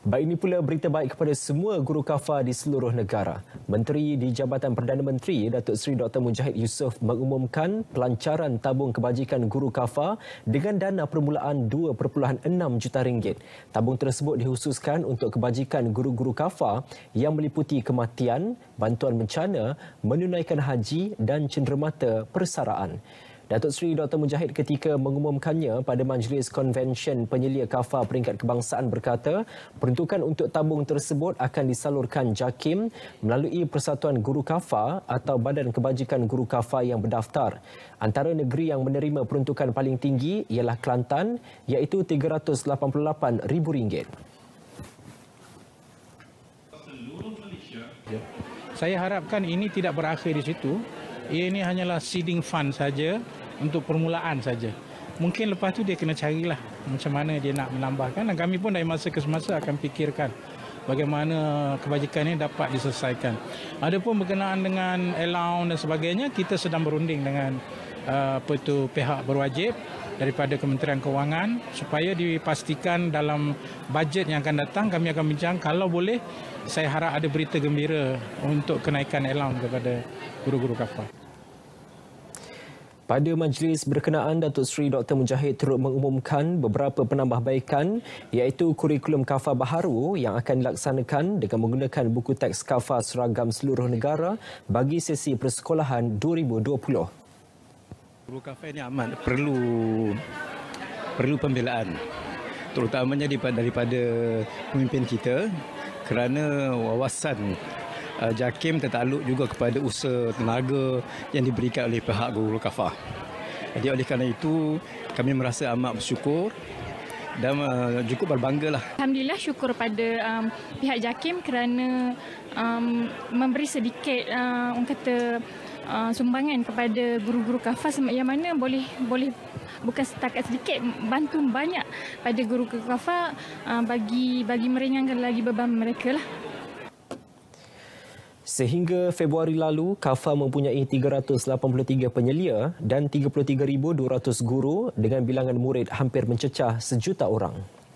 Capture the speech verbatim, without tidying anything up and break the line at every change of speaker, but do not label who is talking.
Baik, ini pula berita baik kepada semua guru kafar di seluruh negara. Menteri di Jabatan Perdana Menteri, Datuk Seri Doktor Mujahid Yusof mengumumkan pelancaran tabung kebajikan guru kafar dengan dana permulaan dua perpuluhan enam juta ringgit. Tabung tersebut dikhususkan untuk kebajikan guru-guru kafar yang meliputi kematian, bantuan bencana, menunaikan haji dan cenderamata persaraan. Datuk Seri Doktor Mujahid ketika mengumumkannya pada Majlis Konvensyen Penyelia Kafar Peringkat Kebangsaan berkata, peruntukan untuk tabung tersebut akan disalurkan JAKIM melalui Persatuan Guru Kafar atau Badan Kebajikan Guru Kafar yang berdaftar. Antara negeri yang menerima peruntukan paling tinggi ialah Kelantan, iaitu tiga ratus lapan puluh lapan ribu ringgit.
Saya harapkan ini tidak berakhir di situ. Ini hanyalah seeding fund saja untuk permulaan saja. Mungkin lepas tu dia kena carilah macam mana dia nak menambahkan, dan kami pun dari masa ke semasa akan fikirkan bagaimana kebajikan ini dapat diselesaikan. Adapun berkenaan dengan allowance dan sebagainya, kita sedang berunding dengan uh, apa tu pihak berwajib daripada Kementerian Kewangan supaya dipastikan dalam bajet yang akan datang kami akan bincang. Kalau boleh, saya harap ada berita gembira untuk kenaikan allowance kepada guru-guru kafar.
Pada majlis berkenaan, Datuk Seri Doktor Mujahid turut mengumumkan beberapa penambahbaikan iaitu kurikulum kafar baharu yang akan dilaksanakan dengan menggunakan buku teks kafar seragam seluruh negara bagi sesi persekolahan dua ribu dua puluh.
Guru kafar ini amat perlu perlu pembelaan, terutamanya daripada, daripada pemimpin kita, kerana wawasan uh, JAKIM tertakluk juga kepada usaha tenaga yang diberikan oleh pihak guru kafar. Jadi oleh kerana itu kami merasa amat bersyukur dan uh, cukup berbanggalah.
Alhamdulillah, syukur pada um, pihak JAKIM kerana um, memberi sedikit uh, orang kata uh, sumbangan kepada guru-guru kafar yang mana boleh boleh bukan setakat sedikit, bantu banyak pada guru-guru kafar uh, bagi bagi meringankan lagi beban mereka lah.
Sehingga Februari lalu, Kafar mempunyai tiga ratus lapan puluh tiga penyelia dan tiga puluh tiga ribu dua ratus guru dengan bilangan murid hampir mencecah sejuta orang.